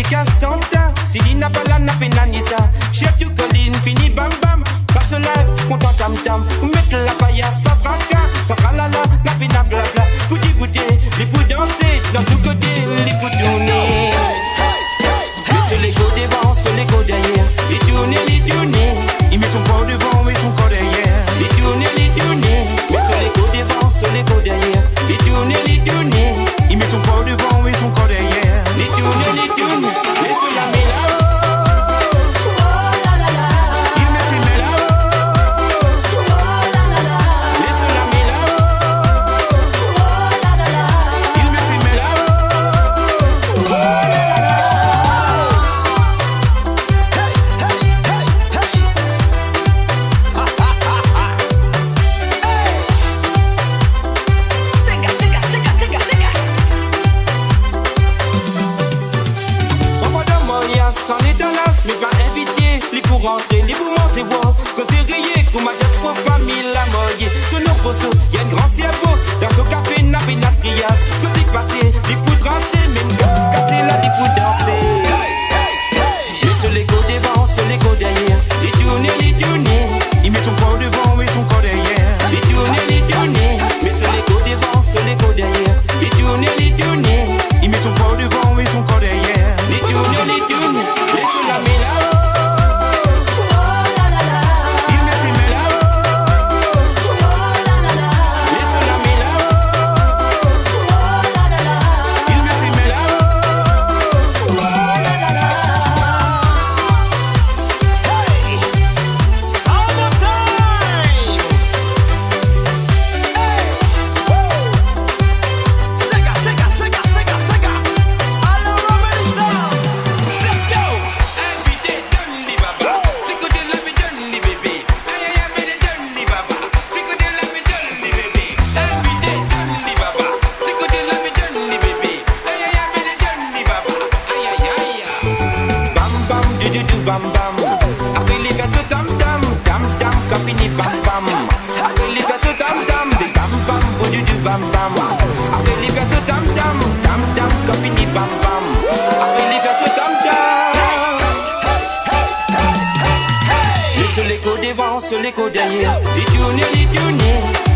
casse tanta. Si il n'a pas la nappe nanisa, chef du colline, fini bam bam. Ça se lève, content tam tam. Vous mettez la paillasse, ça fracas, ça tralala, napina blabla. Goûter, goûter, les pour danser, dans tout côté, les pour tourner. Sur les go devant, sur les go derrière. Les tourner. Il met son corps devant et son corps derrière. Les tourner. Mais sur les go devant, sur les go derrière. Les tourner. Il met son corps devant et son corps derrière. Les tourner. Mais sur la méla. Mais pas invité, les pour rentrer, les pour manger, wow. Que c'est rayé, qu'on m'a déjà trop famille la moye. Sur nos poteaux, y'a un grand cerveau. Dans ce café, n'a pas de trias. Que c'est passé, les pour trancher, même gosse cassé là, les pour danser. Mais sur les go devant, sur les go derrière. Les tourner. Il met son corps devant et son corps derrière. Les tourner. Mais sur les go devant, sur les go derrière. Les tourner. Il met son corps devant et son corps derrière. Les tourner. Bam bam, après les gars se tam tam, quand fini bam bam. Après les gars se tam tam, des tam bam, du bam bam. Après les gars se tam tam, quand fini bam bam. Après les gars se tam tam. Sur les go devant, sur les go derrière, les tourner.